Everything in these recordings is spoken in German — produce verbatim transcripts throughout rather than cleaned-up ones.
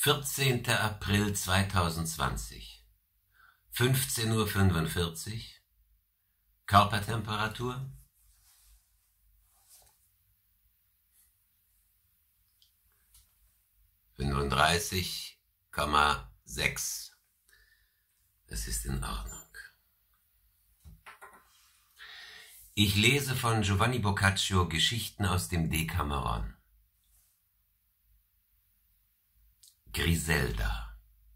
vierzehnter April zweitausendzwanzig, fünfzehn Uhr fünfundvierzig, Körpertemperatur fünfunddreißig Komma sechs. Es ist in Ordnung. Ich lese von Giovanni Boccaccio Geschichten aus dem Decameron. Griselda.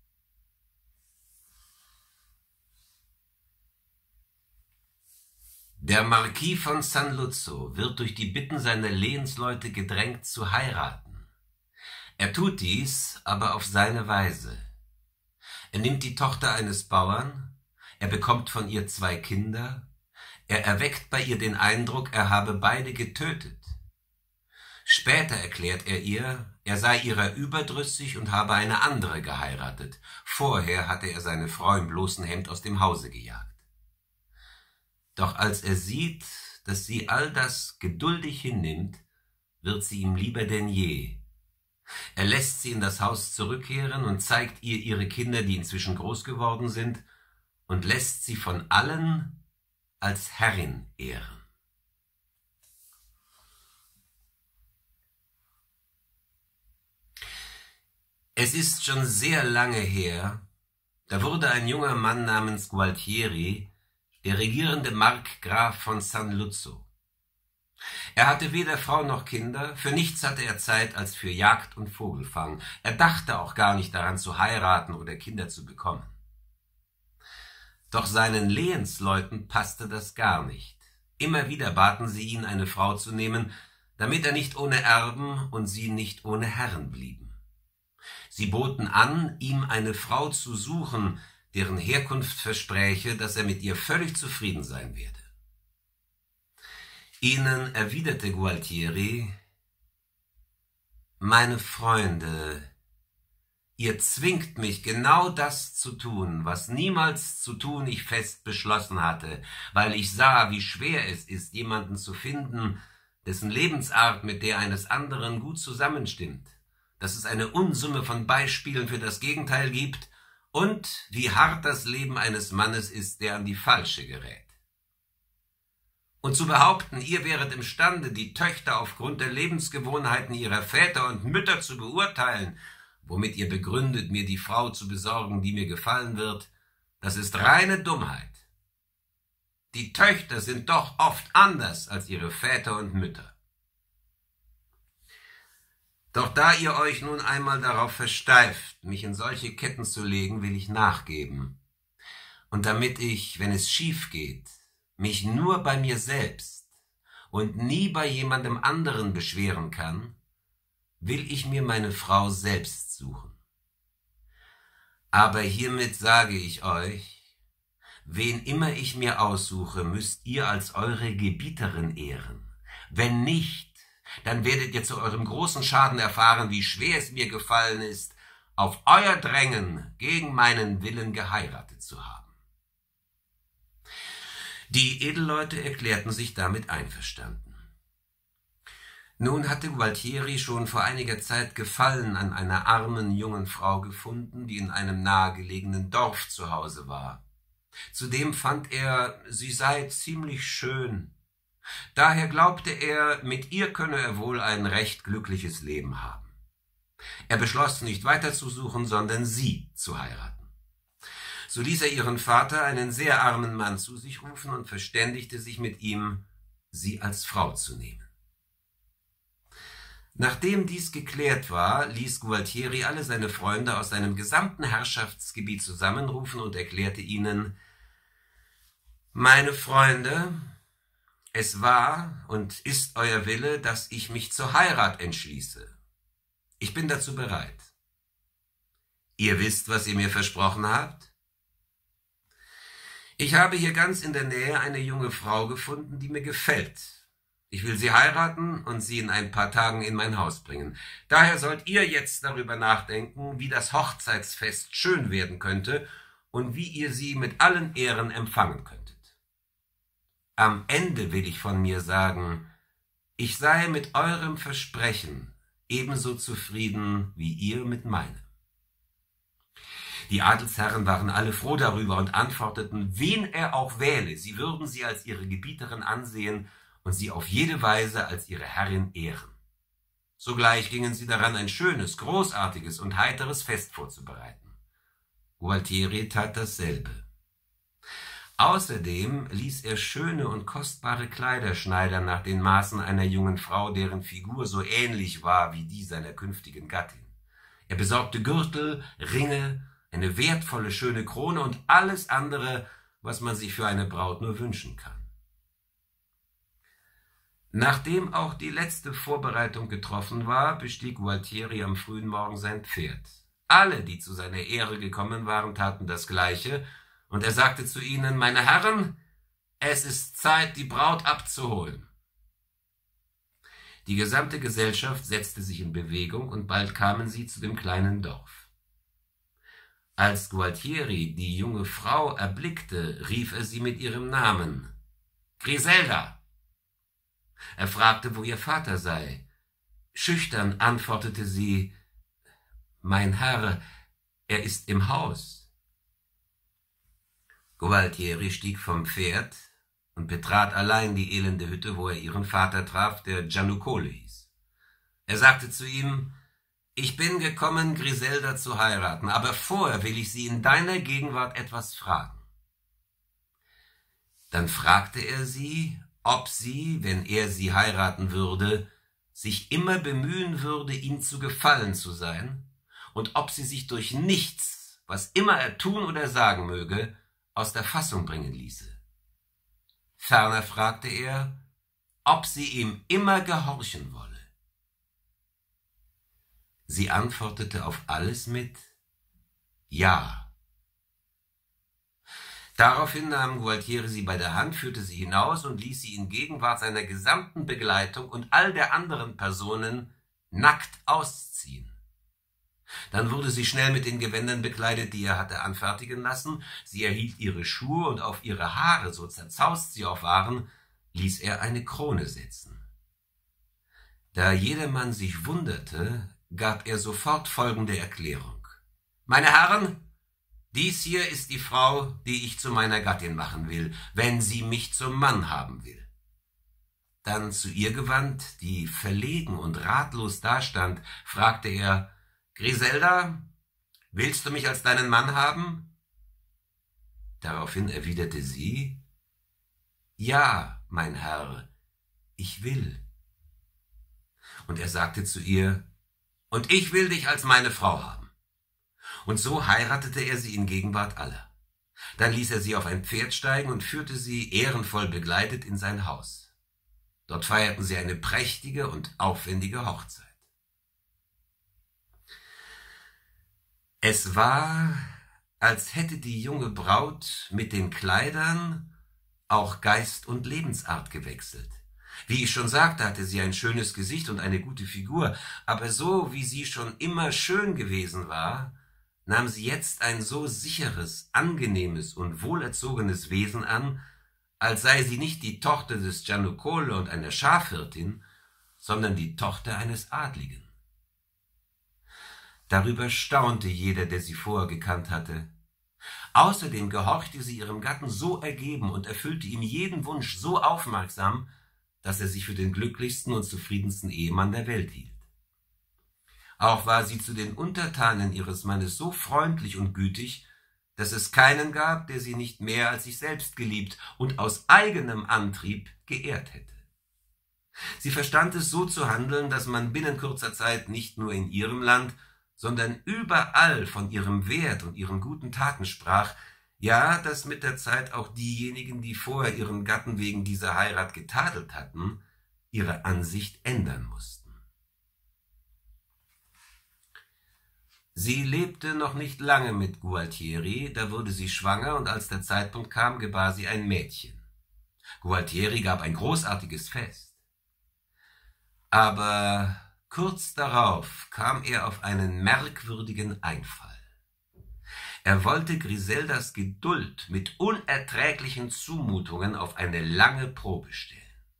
Der Marquis von San Luzzo wird durch die Bitten seiner Lehensleute gedrängt zu heiraten. Er tut dies aber auf seine Weise. Er nimmt die Tochter eines Bauern, er bekommt von ihr zwei Kinder, er erweckt bei ihr den Eindruck, er habe beide getötet. Später erklärt er ihr, er sei ihrer überdrüssig und habe eine andere geheiratet. Vorher hatte er seine Frau im bloßen Hemd aus dem Hause gejagt. Doch als er sieht, dass sie all das geduldig hinnimmt, wird sie ihm lieber denn je. Er lässt sie in das Haus zurückkehren und zeigt ihr ihre Kinder, die inzwischen groß geworden sind, und lässt sie von allen als Herrin ehren. Es ist schon sehr lange her, da wurde ein junger Mann namens Gualtieri der regierende Markgraf von San Luzzo. Er hatte weder Frau noch Kinder, für nichts hatte er Zeit als für Jagd und Vogelfang. Er dachte auch gar nicht daran zu heiraten oder Kinder zu bekommen. Doch seinen Lehensleuten passte das gar nicht. Immer wieder baten sie ihn, eine Frau zu nehmen, damit er nicht ohne Erben und sie nicht ohne Herren blieben. Sie boten an, ihm eine Frau zu suchen, deren Herkunft verspräche, dass er mit ihr völlig zufrieden sein werde. Ihnen erwiderte Gualtieri: Meine Freunde, ihr zwingt mich, genau das zu tun, was niemals zu tun ich fest beschlossen hatte, weil ich sah, wie schwer es ist, jemanden zu finden, dessen Lebensart mit der eines anderen gut zusammenstimmt, dass es eine Unsumme von Beispielen für das Gegenteil gibt und wie hart das Leben eines Mannes ist, der an die falsche gerät. Und zu behaupten, ihr wäret imstande, die Töchter aufgrund der Lebensgewohnheiten ihrer Väter und Mütter zu beurteilen, womit ihr begründet, mir die Frau zu besorgen, die mir gefallen wird, das ist reine Dummheit. Die Töchter sind doch oft anders als ihre Väter und Mütter. Doch da ihr euch nun einmal darauf versteift, mich in solche Ketten zu legen, will ich nachgeben. Und damit ich, wenn es schief geht, mich nur bei mir selbst und nie bei jemandem anderen beschweren kann, will ich mir meine Frau selbst suchen. Aber hiermit sage ich euch, wen immer ich mir aussuche, müsst ihr als eure Gebieterin ehren. Wenn nicht, dann werdet ihr zu eurem großen Schaden erfahren, wie schwer es mir gefallen ist, auf euer Drängen gegen meinen Willen geheiratet zu haben. Die Edelleute erklärten sich damit einverstanden. Nun hatte Gualtieri schon vor einiger Zeit Gefallen an einer armen jungen Frau gefunden, die in einem nahegelegenen Dorf zu Hause war. Zudem fand er, sie sei ziemlich schön. Daher glaubte er, mit ihr könne er wohl ein recht glückliches Leben haben. Er beschloss, nicht weiterzusuchen, sondern sie zu heiraten. So ließ er ihren Vater, einen sehr armen Mann, zu sich rufen und verständigte sich mit ihm, sie als Frau zu nehmen. Nachdem dies geklärt war, ließ Gualtieri alle seine Freunde aus seinem gesamten Herrschaftsgebiet zusammenrufen und erklärte ihnen: Meine Freunde, es war und ist euer Wille, dass ich mich zur Heirat entschließe. Ich bin dazu bereit. Ihr wisst, was ihr mir versprochen habt? Ich habe hier ganz in der Nähe eine junge Frau gefunden, die mir gefällt. Ich will sie heiraten und sie in ein paar Tagen in mein Haus bringen. Daher sollt ihr jetzt darüber nachdenken, wie das Hochzeitsfest schön werden könnte und wie ihr sie mit allen Ehren empfangen könntet. Am Ende will ich von mir sagen, ich sei mit eurem Versprechen ebenso zufrieden wie ihr mit meinem. Die Adelsherren waren alle froh darüber und antworteten, wen er auch wähle, sie würden sie als ihre Gebieterin ansehen und sie auf jede Weise als ihre Herrin ehren. Sogleich gingen sie daran, ein schönes, großartiges und heiteres Fest vorzubereiten. Gualtieri tat dasselbe. Außerdem ließ er schöne und kostbare Kleider schneidern nach den Maßen einer jungen Frau, deren Figur so ähnlich war wie die seiner künftigen Gattin. Er besorgte Gürtel, Ringe, eine wertvolle, schöne Krone und alles andere, was man sich für eine Braut nur wünschen kann. Nachdem auch die letzte Vorbereitung getroffen war, bestieg Gualtieri am frühen Morgen sein Pferd. Alle, die zu seiner Ehre gekommen waren, taten das Gleiche, und er sagte zu ihnen, »Meine Herren, es ist Zeit, die Braut abzuholen.« Die gesamte Gesellschaft setzte sich in Bewegung, und bald kamen sie zu dem kleinen Dorf. Als Gualtieri die junge Frau erblickte, rief er sie mit ihrem Namen, »Griselda!« Er fragte, wo ihr Vater sei. Schüchtern antwortete sie, »Mein Herr, er ist im Haus.« Gualtieri stieg vom Pferd und betrat allein die elende Hütte, wo er ihren Vater traf, der Giannucolo hieß. Er sagte zu ihm, »Ich bin gekommen, Griselda zu heiraten, aber vorher will ich sie in deiner Gegenwart etwas fragen.« Dann fragte er sie, ob sie, wenn er sie heiraten würde, sich immer bemühen würde, ihm zu gefallen zu sein, und ob sie sich durch nichts, was immer er tun oder sagen möge, aus der Fassung bringen ließe. Ferner fragte er, ob sie ihm immer gehorchen wolle. Sie antwortete auf alles mit »Ja«. Daraufhin nahm Gualtieri sie bei der Hand, führte sie hinaus und ließ sie in Gegenwart seiner gesamten Begleitung und all der anderen Personen nackt ausziehen. Dann wurde sie schnell mit den Gewändern bekleidet, die er hatte anfertigen lassen. Sie erhielt ihre Schuhe, und auf ihre Haare, so zerzaust sie auch waren, ließ er eine Krone setzen. Da jedermann sich wunderte, gab er sofort folgende Erklärung. »Meine Herren, dies hier ist die Frau, die ich zu meiner Gattin machen will, wenn sie mich zum Mann haben will.« Dann zu ihr gewandt, die verlegen und ratlos dastand, fragte er, »Griselda, willst du mich als deinen Mann haben?« Daraufhin erwiderte sie, »Ja, mein Herr, ich will.« Und er sagte zu ihr, »Und ich will dich als meine Frau haben.« Und so heiratete er sie in Gegenwart aller. Dann ließ er sie auf ein Pferd steigen und führte sie, ehrenvoll begleitet, in sein Haus. Dort feierten sie eine prächtige und aufwendige Hochzeit. Es war, als hätte die junge Braut mit den Kleidern auch Geist und Lebensart gewechselt. Wie ich schon sagte, hatte sie ein schönes Gesicht und eine gute Figur, aber so wie sie schon immer schön gewesen war, nahm sie jetzt ein so sicheres, angenehmes und wohlerzogenes Wesen an, als sei sie nicht die Tochter des Giannucolo und einer Schafhirtin, sondern die Tochter eines Adligen. Darüber staunte jeder, der sie vorher gekannt hatte. Außerdem gehorchte sie ihrem Gatten so ergeben und erfüllte ihm jeden Wunsch so aufmerksam, dass er sich für den glücklichsten und zufriedensten Ehemann der Welt hielt. Auch war sie zu den Untertanen ihres Mannes so freundlich und gütig, dass es keinen gab, der sie nicht mehr als sich selbst geliebt und aus eigenem Antrieb geehrt hätte. Sie verstand es so zu handeln, dass man binnen kurzer Zeit nicht nur in ihrem Land, sondern überall von ihrem Wert und ihren guten Taten sprach, ja, dass mit der Zeit auch diejenigen, die vorher ihren Gatten wegen dieser Heirat getadelt hatten, ihre Ansicht ändern mussten. Sie lebte noch nicht lange mit Gualtieri, da wurde sie schwanger, und als der Zeitpunkt kam, gebar sie ein Mädchen. Gualtieri gab ein großartiges Fest. Aber kurz darauf kam er auf einen merkwürdigen Einfall. Er wollte Griseldas Geduld mit unerträglichen Zumutungen auf eine lange Probe stellen.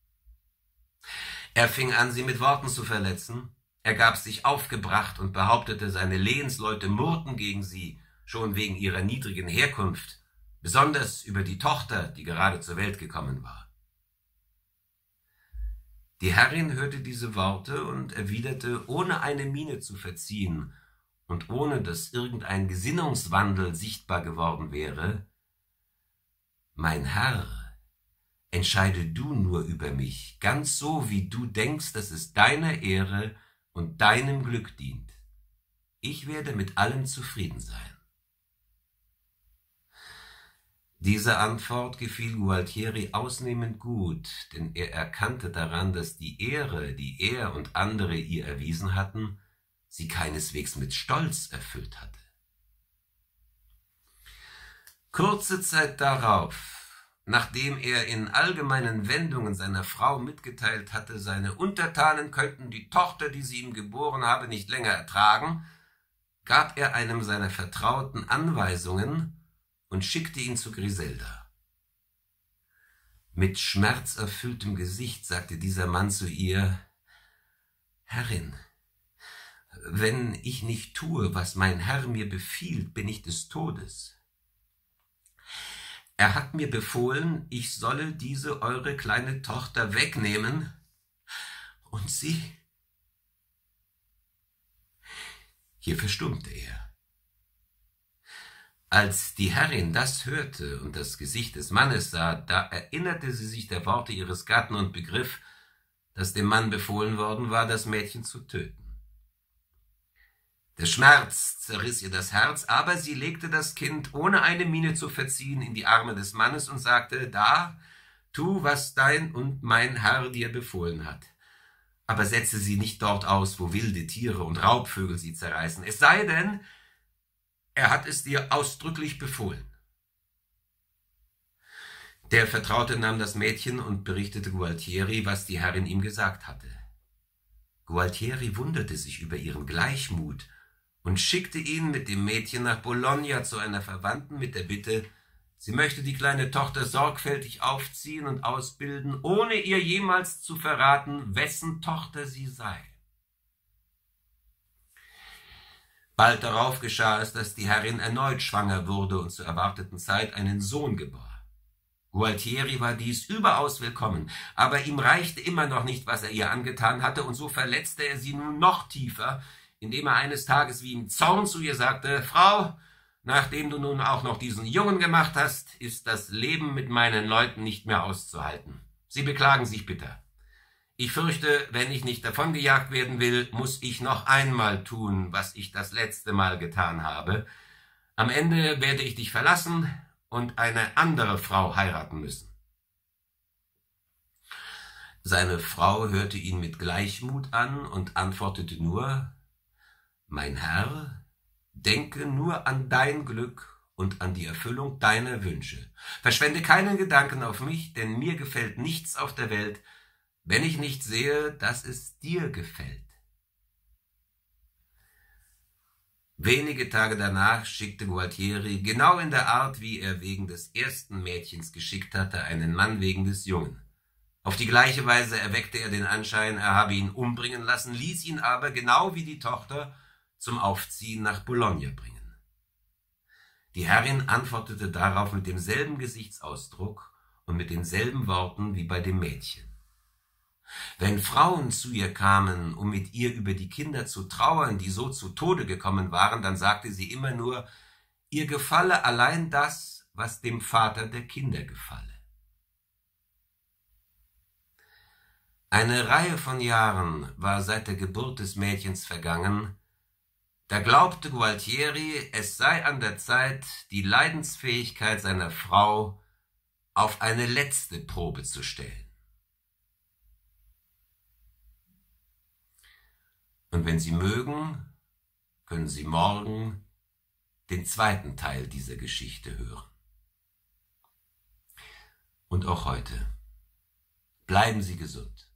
Er fing an, sie mit Worten zu verletzen. Er gab sich aufgebracht und behauptete, seine Lehensleute murrten gegen sie schon wegen ihrer niedrigen Herkunft, besonders über die Tochter, die gerade zur Welt gekommen war. Die Herrin hörte diese Worte und erwiderte, ohne eine Miene zu verziehen und ohne dass irgendein Gesinnungswandel sichtbar geworden wäre: »Mein Herr, entscheide du nur über mich, ganz so, wie du denkst, dass es deiner Ehre und deinem Glück dient. Ich werde mit allem zufrieden sein.« Diese Antwort gefiel Gualtieri ausnehmend gut, denn er erkannte daran, dass die Ehre, die er und andere ihr erwiesen hatten, sie keineswegs mit Stolz erfüllt hatte. Kurze Zeit darauf, nachdem er in allgemeinen Wendungen seiner Frau mitgeteilt hatte, seine Untertanen könnten die Tochter, die sie ihm geboren habe, nicht länger ertragen, gab er einem seiner Vertrauten Anweisungen und schickte ihn zu Griselda. Mit schmerzerfülltem Gesicht sagte dieser Mann zu ihr: »Herrin, wenn ich nicht tue, was mein Herr mir befiehlt, bin ich des Todes. Er hat mir befohlen, ich solle diese eure kleine Tochter wegnehmen, und sie...« Hier verstummte er. Als die Herrin das hörte und das Gesicht des Mannes sah, da erinnerte sie sich der Worte ihres Gatten und begriff, dass dem Mann befohlen worden war, das Mädchen zu töten. Der Schmerz zerriss ihr das Herz, aber sie legte das Kind, ohne eine Miene zu verziehen, in die Arme des Mannes und sagte: »Da, tu, was dein und mein Herr dir befohlen hat. Aber setze sie nicht dort aus, wo wilde Tiere und Raubvögel sie zerreißen. Es sei denn, er hat es dir ausdrücklich befohlen.« Der Vertraute nahm das Mädchen und berichtete Gualtieri, was die Herrin ihm gesagt hatte. Gualtieri wunderte sich über ihren Gleichmut und schickte ihn mit dem Mädchen nach Bologna zu einer Verwandten mit der Bitte, sie möchte die kleine Tochter sorgfältig aufziehen und ausbilden, ohne ihr jemals zu verraten, wessen Tochter sie sei. Bald darauf geschah es, dass die Herrin erneut schwanger wurde und zur erwarteten Zeit einen Sohn gebar. Gualtieri war dies überaus willkommen, aber ihm reichte immer noch nicht, was er ihr angetan hatte, und so verletzte er sie nun noch tiefer, indem er eines Tages wie im Zorn zu ihr sagte: »Frau, nachdem du nun auch noch diesen Jungen gemacht hast, ist das Leben mit meinen Leuten nicht mehr auszuhalten. Sie beklagen sich bitter. Ich fürchte, wenn ich nicht davongejagt werden will, muss ich noch einmal tun, was ich das letzte Mal getan habe. Am Ende werde ich dich verlassen und eine andere Frau heiraten müssen.« Seine Frau hörte ihn mit Gleichmut an und antwortete nur: »Mein Herr, denke nur an dein Glück und an die Erfüllung deiner Wünsche. Verschwende keinen Gedanken auf mich, denn mir gefällt nichts auf der Welt, wenn ich nicht sehe, dass es dir gefällt.« Wenige Tage danach schickte Gualtieri, genau in der Art, wie er wegen des ersten Mädchens geschickt hatte, einen Mann wegen des Jungen. Auf die gleiche Weise erweckte er den Anschein, er habe ihn umbringen lassen, ließ ihn aber, genau wie die Tochter, zum Aufziehen nach Bologna bringen. Die Herrin antwortete darauf mit demselben Gesichtsausdruck und mit denselben Worten wie bei dem Mädchen. Wenn Frauen zu ihr kamen, um mit ihr über die Kinder zu trauern, die so zu Tode gekommen waren, dann sagte sie immer nur, ihr gefalle allein das, was dem Vater der Kinder gefalle. Eine Reihe von Jahren war seit der Geburt des Mädchens vergangen, da glaubte Gualtieri, es sei an der Zeit, die Leidensfähigkeit seiner Frau auf eine letzte Probe zu stellen. Und wenn Sie mögen, können Sie morgen den zweiten Teil dieser Geschichte hören. Und auch heute bleiben Sie gesund.